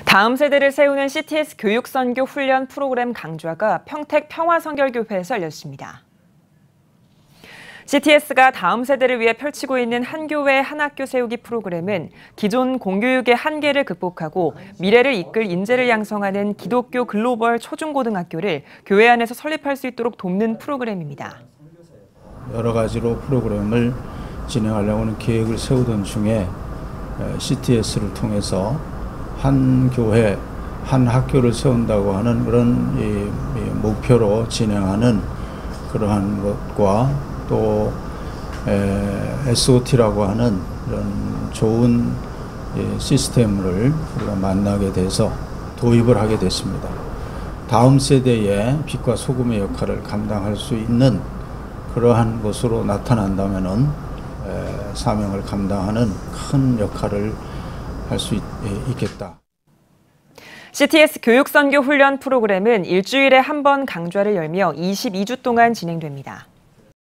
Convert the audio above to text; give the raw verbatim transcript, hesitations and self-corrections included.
다음 세대를 세우는 씨티에스 교육선교 훈련 프로그램 강좌가 평택 평화선결교회에서 열렸습니다. 씨티에스가 다음 세대를 위해 펼치고 있는 한 교회 한 학교 세우기 프로그램은 기존 공교육의 한계를 극복하고 미래를 이끌 인재를 양성하는 기독교 글로벌 초중고등학교를 교회 안에서 설립할 수 있도록 돕는 프로그램입니다. 여러 가지로 프로그램을 진행하려고는 계획을 세우던 중에 씨티에스를 통해서 한 교회, 한 학교를 세운다고 하는 그런 이, 이 목표로 진행하는 그러한 것과 또 에, 에스오티라고 하는 이런 좋은 예, 시스템을 우리가 만나게 돼서 도입을 하게 됐습니다. 다음 세대의 빛과 소금의 역할을 감당할 수 있는 그러한 것으로 나타난다면은 에, 사명을 감당하는 큰 역할을 할 수 있겠다. 씨티에스 교육선교 훈련 프로그램은 일주일에 한 번 강좌를 열며 이십이 주 동안 진행됩니다.